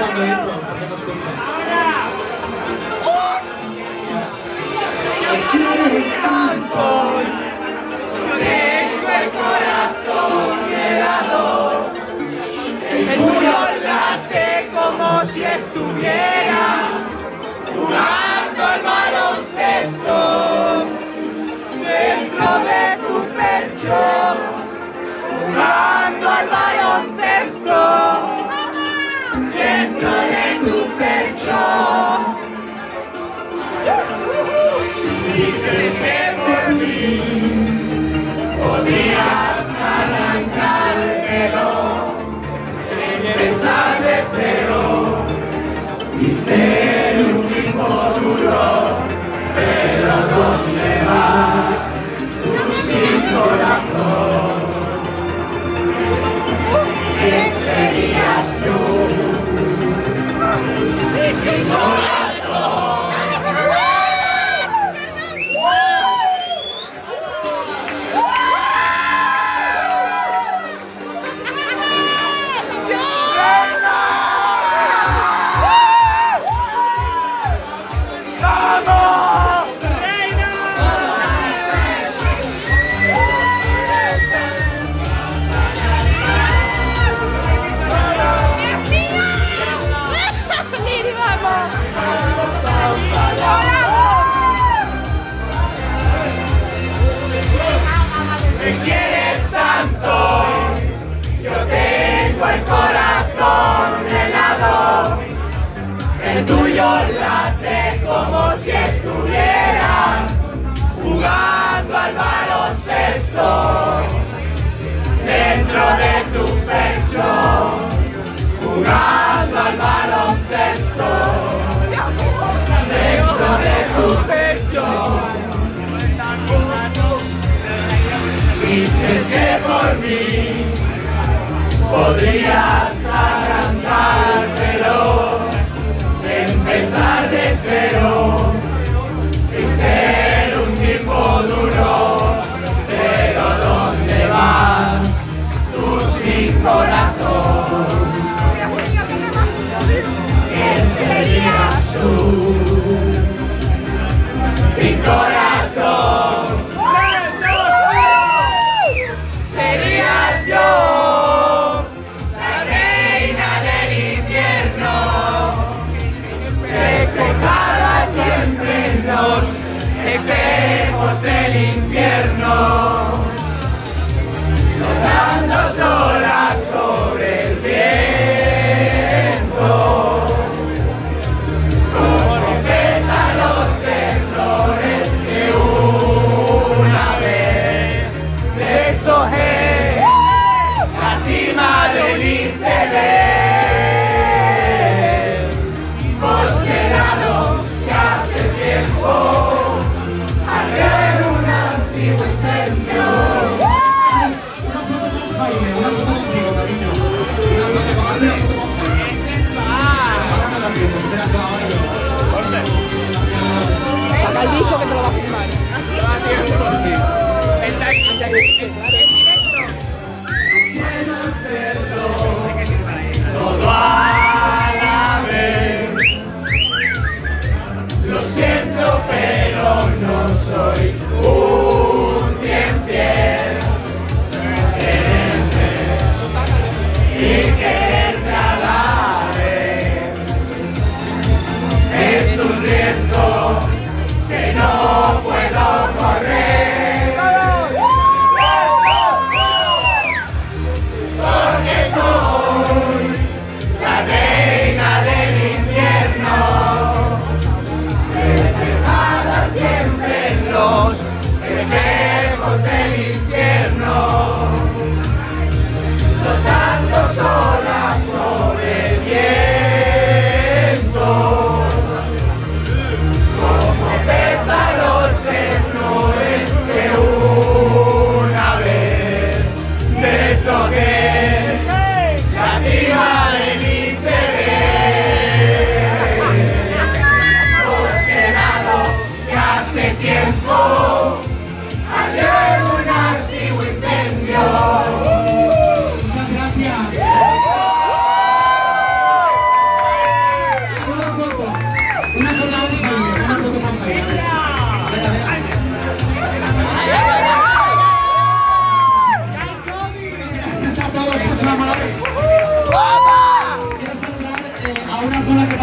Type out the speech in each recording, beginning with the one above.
cuando entro, porque no escuchan. Me quieres tanto, yo tengo el corazón helado, el tuyo late como si estuviera jugando al baloncesto dentro de tu pecho, jugando al baloncesto dentro de tu pecho. Dices que por mí podrías arrancármelo, empezar de cero y ser un tipo duro, pero ¿dónde vas tú sin corazón? ¿Quién serías tú sin corazón? Me quieres tanto, yo tengo el corazón helado, el tuyo late como si estuviera jugando al baloncesto dentro de tu pecho, jugando al baloncesto dentro de tu pecho. Dices que por mí podrías arrancármelo, empezar de cero y ser un tipo duro, pero ¿dónde vas tú sin corazón? ¿Quién serías tú sin corazón? Efectos del infierno, flotando solas sobre el viento.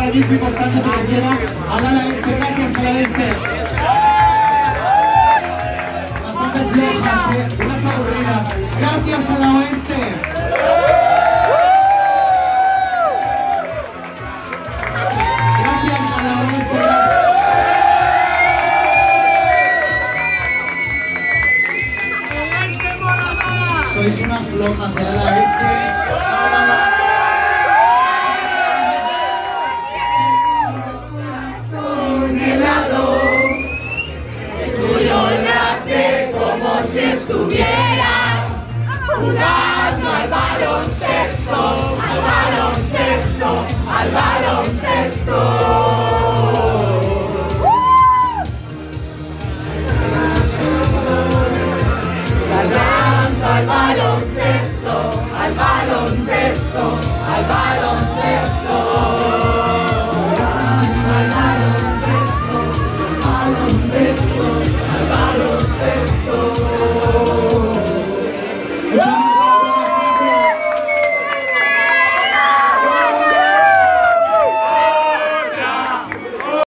equipo importante financiero al ala este, gracias a la este. Bastante flojas, unas aburridas. Gracias a la oeste. Gracias a la oeste. Sois unas flojas, a la oeste. Si estuviera jugando al baloncesto, al baloncesto, al baloncesto. Jugando al baloncesto, al baloncesto.